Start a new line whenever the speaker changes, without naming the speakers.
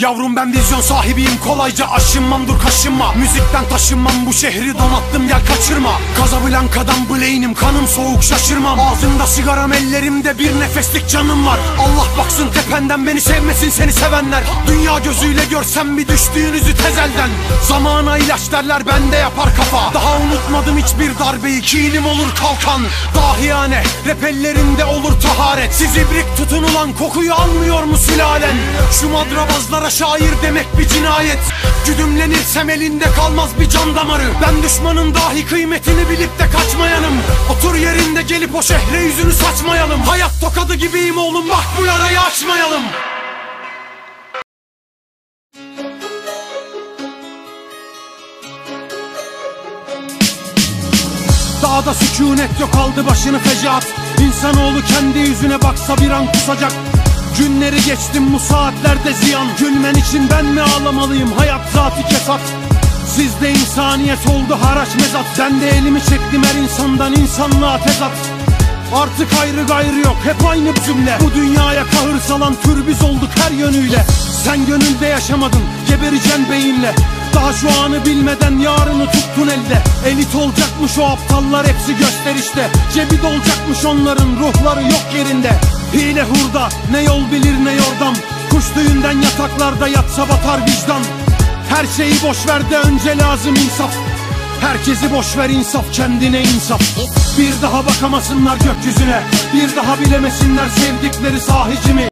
yavrum ben vizyon sahibiyim, kolayca aşınmam, dur kaşınma. Müzikten taşınmam, bu şehri donattım gel kaçırma. Casablanca'dan Blade'im, kanım soğuk şaşırmam. Ağzımda sigaram, ellerimde bir nefeslik canım var. Allah baksın tependen, beni sevmesin seni sevenler. Dünya gözüyle görsem bir düştüğünüzü tezelden. Zamana ilaç derler, bende yapar kafa. Daha unutmadım hiçbir darbeyi, kinim olur kalkan. Dahiyane rap ellerinde olur taharet. Siz ibrik tutun ulan, kokuyu almıyor mu sülalen? Şu madrabazlara şair demek bir cinayet. Güdümlenirsem elinde kalmaz bir can damarı. Ben düşmanın dahi kıymetini bilip de kaçmayanım. Otur yerinde, gelip o şehre yüzünü saçmayalım. Hayat tokadı gibiyim oğlum, bak bu yarayı açmayalım. Dağda sükunet yok, aldı başını fecaat. İnsanoğlu kendi yüzüne baksa bir an kusacak. Günleri geçtim, bu saatlerde ziyan. Gülmen için ben mi ağlamalıyım, hayat zat-ı kesat. Sizde insaniyet oldu haraç mezat. Ben de elimi çektim her insandan, insanlığa tezat. Artık ayrı gayrı yok, hep aynı cümle. Bu dünyaya kahır salan tür biz olduk her yönüyle. Sen gönülde yaşamadın, gebereceksin beyinle. Daha şu anı bilmeden yarını tuttun elde. Elit olacakmış o aptallar, hepsi gösterişte. Cebi dolacakmış onların, ruhları yok yerinde. Hile hurda, ne yol bilir ne yordam. Kuş düğünden yataklarda yatsa batar vicdan. Her şeyi boş ver de önce lazım insaf. Herkesi boş ver, insaf kendine insaf. Bir daha bakamasınlar gökyüzüne, bir daha bilemesinler sevdikleri sahici mi?